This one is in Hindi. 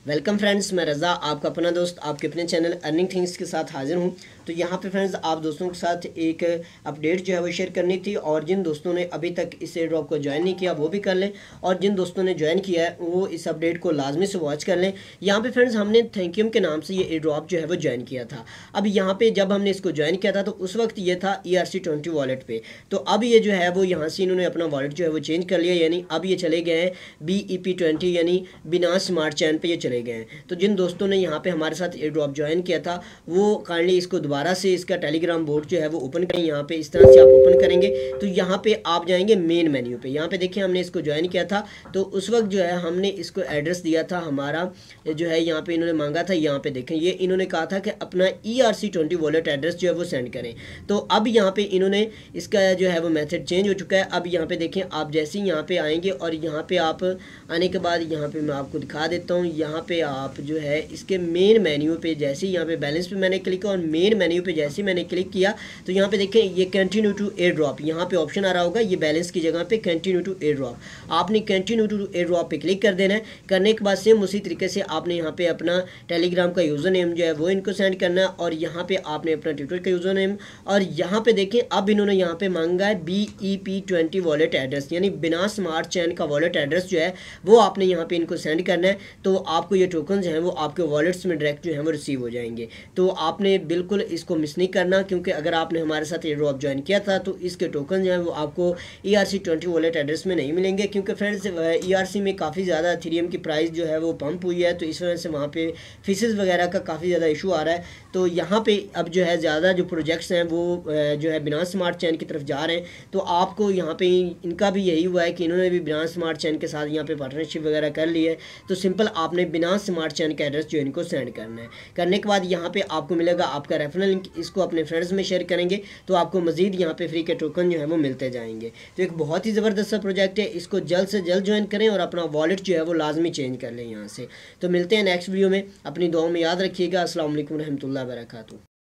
वेलकम फ्रेंड्स, मैं रज़ा आपका अपना दोस्त आपके अपने चैनल अर्निंग थिंग्स के साथ हाजिर हूं। तो यहाँ पे फ्रेंड्स आप दोस्तों के साथ एक अपडेट जो है वो शेयर करनी थी, और जिन दोस्तों ने अभी तक इस एयर ड्रॉप को ज्वाइन नहीं किया वो भी कर लें, और जिन दोस्तों ने ज्वाइन किया है वो इस अपडेट को लाजमी से वॉच कर लें। यहाँ पे फ्रेंड्स हमने थैंक यू के नाम से ये एयर ड्रॉप जो है वो ज्वाइन किया था। अब यहाँ पे जब हमने इसको ज्वाइन किया था तो उस वक्त ये था ERC20 वॉलेट पे। तो अब ये जो है वो यहाँ से इन्होंने अपना वॉलेट जो है वो चेंज कर लिया, यानी अब ये चले गए हैं BEP20 यानी बिनास स्मार्ट चैन पे ये चले गए हैं। तो जिन दोस्तों ने यहाँ पे हमारे साथ एयर ड्रॉप ज्वाइन किया था वो काइंडली इसको दोबारा से इसका टेलीग्राम बोर्ड जो है वो ओपन करें। यहाँ पे इस तरह से आप ओपन करेंगे तो यहाँ पे आप जाएंगे मेन मेन्यू पे। यहाँ पे देखिए हमने इसको ज्वाइन किया था तो उस वक्त जो है हमने इसको एड्रेस दिया था हमारा जो है, यहाँ पे इन्होंने मांगा था, यहाँ पे देखें ये इन्होंने कहा था कि अपना ERC20 वॉलेट एड्रेस जो है वो सेंड करें। तो अब यहाँ पे इन्होंने इसका जो है वो मेथड चेंज हो चुका है। अब यहाँ पे देखें आप जैसे ही यहाँ पे आएंगे और यहाँ पे आप आने के बाद यहाँ पे मैं आपको दिखा देता हूँ। यहाँ पे आप जो है इसके मेन मेन्यू पे जैसे ही यहाँ पे बैलेंस पे मैंने क्लिक किया और मेन मेन्यू पे जैसे ही मैंने क्लिक किया तो यहाँ पे देखें ये कंटिन्यू टू एयर ड्रॉप, यहाँ पे ऑप्शन आ रहा होगा ये बैलेंस की जगह पे कंटिन्यू टू एयर ड्रॉप। आपने कंटिन्यू टू एयर ड्रॉप पे क्लिक कर देना है। करने के बाद सेम उसी तरीके से आपने यहाँ पे अपना टेलीग्राम का यूज़र नेम जो है वो इनको सेंड करना है, और यहाँ पे आपने अपना ट्विटर का यूज़र नेम, और यहाँ पे देखें अब इन्होंने यहाँ पे मांगा है BEP20 वॉलेट एड्रेस यानी बिना स्मार्ट चैन का वॉलेट एड्रेस जो है वो आपने यहाँ पे इनको सेंड करना है। तो आपको ये टोकन जो है वो आपके वॉलेट्स में डायरेक्ट जो है वो रिसीव हो जाएंगे। तो आपने बिल्कुल इसको मिस नहीं करना, क्योंकि अगर आपने हमारे साथ ये ड्रॉप ज्वाइन किया था तो इसके टोकन जो है वो आपको ERC20 वॉलेट एड्रेस में नहीं मिलेंगे, क्योंकि फ्रेंड्स ERC में काफ़ी ज़्यादा इथेरियम की प्राइस जो है वो पंप हुई है, तो इस वजह से वहाँ पे फीसेस वगैरह का काफ़ी ज़्यादा इशू आ रहा है। तो यहाँ पे अब जो है ज़्यादा जो प्रोजेक्ट्स हैं वो जो है बिना स्मार्ट चैन की तरफ जा रहे हैं। तो आपको यहाँ पे इनका भी यही हुआ है कि इन्होंने भी बिना स्मार्ट चैन के साथ यहाँ पे पार्टनरशिप वगैरह कर ली है। तो सिंपल आपने बिना स्मार्ट चैन का एड्रेस जो इनको सेंड करना है। करने के बाद यहाँ पे आपको मिलेगा आपका रेफरल लिंक, इसको अपने फ्रेंड्स में शेयर करेंगे तो आपको मजीद यहाँ पे फ्री के टोकन जो है वो मिलते जाएंगे। तो एक बहुत ही ज़बरदस्त सा प्रोजेक्ट है, इसको जल्द से जल्द ज्वाइन करें और अपना वॉलेट जो है वो लाजमी चेंज कर लें यहाँ से। तो मिलते हैं नेक्स्ट वीडियो में, अपनी दुआ में याद रखिएगा। अस्सलाम वालेकुम रहमतुल्लाहि व बरकातहू।